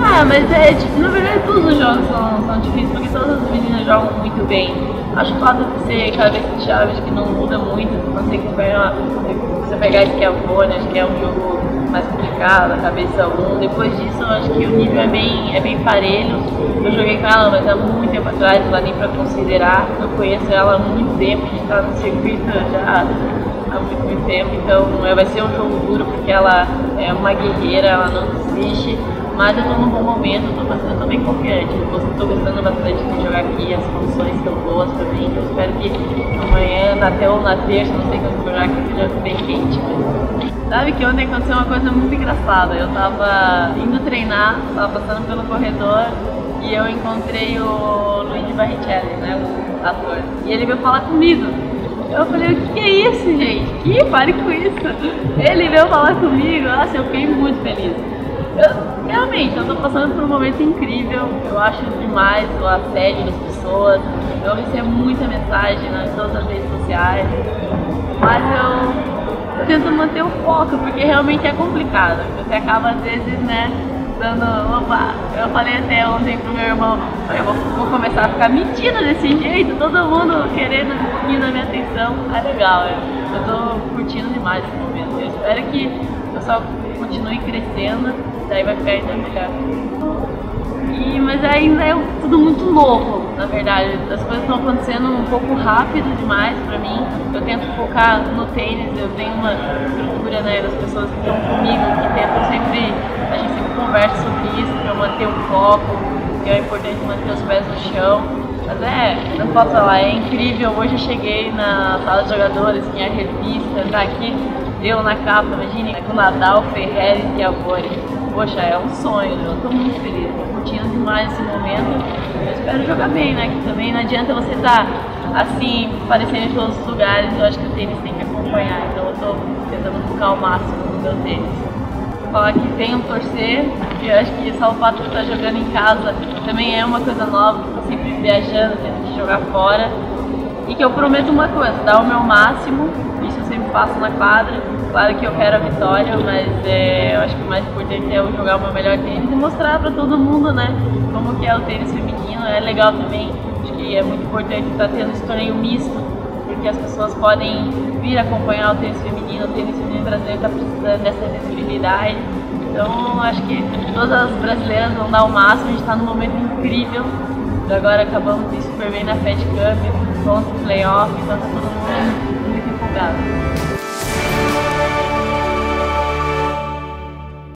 Ah, mas na verdade todos os jogos são difíceis, porque todas as meninas jogam muito bem. Acho que o fato de ser cabeça de chave, acho que não muda muito, não sei que você pegar esse que é o Fone, acho que é um jogo mais complicado, a cabeça 1. Depois disso, eu acho que o nível é bem parelho. Eu joguei com ela, mas há muito tempo atrás, não dá nem pra considerar. Eu conheço ela há muito tempo, a gente tá no circuito já há muito tempo, então vai ser um jogo duro, porque ela é uma guerreira, ela não desiste. Mas eu tô num bom momento, eu tô bem confiante. Tô gostando bastante de jogar aqui, as condições estão boas pra mim. Eu espero que amanhã, até ou na terça, não sei quando eu jogar aqui, seja bem quente. Sabe que ontem aconteceu uma coisa muito engraçada. Eu tava indo treinar, tava passando pelo corredor e eu encontrei o Luigi Barrichelli, né, o ator. E ele veio falar comigo. Eu falei, o que é isso, gente? Que pare com isso. Ele veio falar comigo, nossa, eu fiquei muito feliz. Realmente, eu tô passando por um momento incrível, eu acho demais o assédio das pessoas, eu recebo muita mensagem em todas as redes sociais, mas eu tento manter o foco, porque realmente é complicado, você acaba às vezes, né, dando, opa, eu falei até ontem pro meu irmão, eu vou começar a ficar metida desse jeito, todo mundo querendo um pouquinho da minha atenção, é legal, eu tô curtindo demais esse momento, eu espero que o pessoal continue crescendo, daí vai ficar ainda melhor. Mas ainda é tudo muito novo, na verdade. As coisas estão acontecendo um pouco rápido demais pra mim. Eu tento focar no tênis, eu tenho uma estrutura, né, das pessoas que estão comigo, que tentam sempre, a gente sempre conversa sobre isso, pra eu manter o foco, que é importante manter os pés no chão. Mas não posso falar, é incrível. Hoje eu cheguei na sala de jogadores, tinha a revista, tá aqui, eu na capa, imagine, com o Nadal, Ferreira e Avori. Poxa, é um sonho, eu tô muito feliz, tô curtindo demais esse momento. Eu espero jogar bem, né? Que também não adianta você estar assim, aparecendo em todos os lugares, eu acho que o tênis tem que acompanhar, então eu tô tentando focar ao máximo no meu tênis. Vou falar que venham torcer, eu acho que só o fato de estar jogando em casa também é uma coisa nova, eu tô sempre viajando, tendo que jogar fora. E que eu prometo uma coisa, dar o meu máximo, isso eu sempre faço na quadra. Claro que eu quero a vitória, mas eu acho que o mais importante é eu jogar o meu melhor tênis e mostrar pra todo mundo, né, como que é o tênis feminino. É legal também, acho que é muito importante estar tendo esse torneio misto, porque as pessoas podem vir acompanhar o tênis feminino brasileiro está precisando dessa visibilidade. Então acho que todas as brasileiras vão dar o máximo, a gente está num momento incrível. Agora acabamos de ir super bem na Fed Cup, vamos pro playoff, então tá todo mundo muito empolgado.